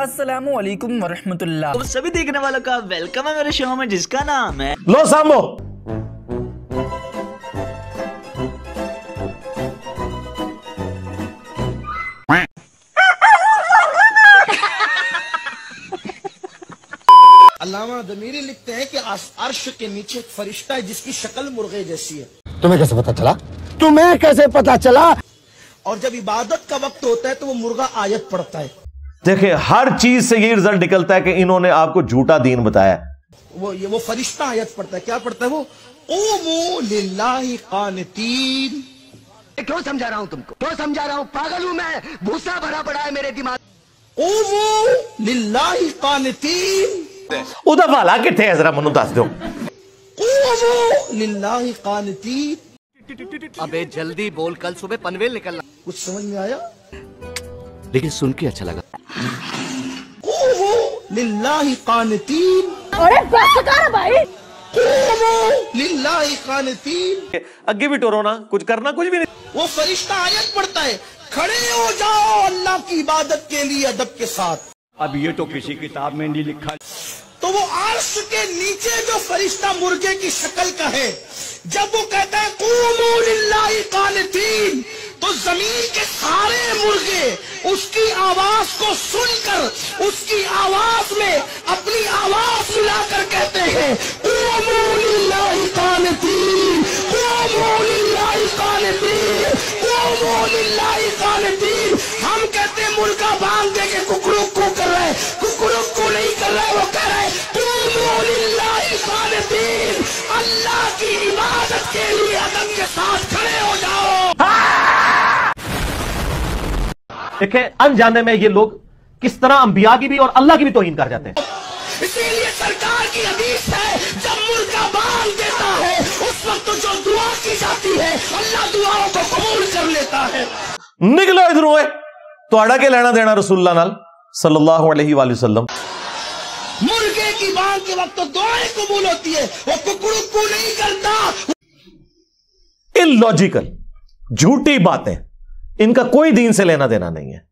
السلام علیکم ورحمۃ اللہ. تو سبھی دیکھنے والوں کا ویلکم ہے میرے شو میں جس کا نام ہے لو سامو. علامہ ضمیری لکھتے ہیں کہ عرش کے نیچے ایک فرشتہ ہے جس کی شکل مرغے جیسی ہے. تمہیں کیسے پتا چلا؟ تمہیں کیسے پتا چلا؟ اور جب عبادت کا وقت ہوتا ہے تو وہ مرغا آیت پڑھتا ہے. دیکھیں ہر چیز سے یہ رزلٹ نکلتا ہے کہ انہوں نے آپ کو جھوٹا دین بتایا. وہ فرشتہ آیت پڑھتا ہے. کیا پڑھتا ہے وہ؟ قوموا للہ قانتین. کیوں سمجھا رہا ہوں تم کو؟ کیوں سمجھا رہا ہوں؟ پاگل ہوں میں؟ بھوسا بھرا پڑا ہے میرے دماغ. قوموا للہ قانتین. ادھر والا کتنے ہے ذرا منو دس دو. قوموا للہ قانتین. ابے جلدی بول، کل صبح پنویل نکلنا. کچھ سمجھ میں آیا؟ لیکن سن کے اچھا لگا. قوموا للہ قانتین. قوموا للہ قانتین. اگے بھی ٹورو نا، کچھ کرنا کچھ بھی نہیں. وہ فرشتہ آیت پڑھتا ہے کھڑے ہو جاؤ اللہ کی عبادت کے لیے ادب کے ساتھ. اب یہ تو کسی کتاب میں نہیں لکھا. تو وہ عرش کے نیچے جو فرشتہ مرغے کی شکل کا ہے، جب وہ کہتا ہے قوموا للہ قانتین، تو زمین کے سارے مرغے اس کی آواز کو سن کر اس کی آواز میں اپنی آواز ملا کر کہتے ہیں قوموا للہ قانتین، قوموا للہ قانتین، قوموا للہ قانتین. ہم کہتے ہیں مرغا بانگ دے کے ککڑو کو کر رہا ہے، ککڑو کو نہیں کر رہا ہے، وہ کہہ رہا ہے قوموا للہ قانتین. اللہ کی عبادت کے لیے ادب کے ساتھ کھڑے ہو جاؤ. دیکھیں انجانے میں یہ لوگ کس طرح انبیاء کی بھی اور اللہ کی بھی توہین کر جاتے ہیں. اسی لیے سرکار کی حدیث ہے جب مرغا بانگ دیتا ہے اس وقت جو دعا کی جاتی ہے اللہ دعاؤں کو قبول کر لیتا ہے. نکلو ادھر ہوئے تو اڑا کے لینا دینا رسول اللہ نال صلی اللہ علیہ وآلہ وسلم. مرغے کی بانگ کے وقت تو دعائیں قبول ہوتی ہے، وہ ککڑو کو نہیں کرتا. ان لاجیکل جھوٹی باتیں، ان کا کوئی دین سے لینا دینا نہیں ہے.